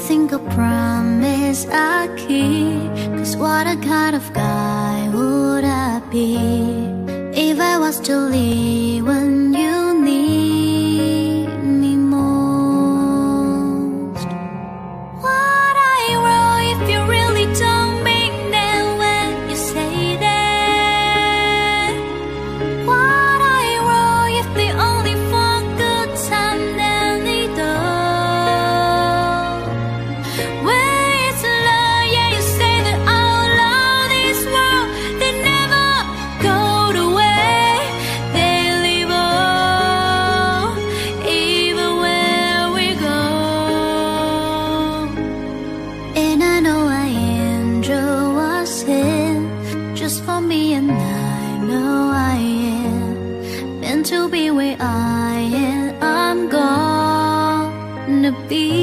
think a promise I keep? 'Cause what a kind of guy would I be if I was to leave when you need me most? What I wrote if you really don't mean that when you say that? What I wrote if they only for good time then they don't? Where is love? Yeah, you say that all of this world they never go the way they live on, even where we go. And I know I enjoy what's in just for me, and I know I am meant to be where I am. I'm gonna be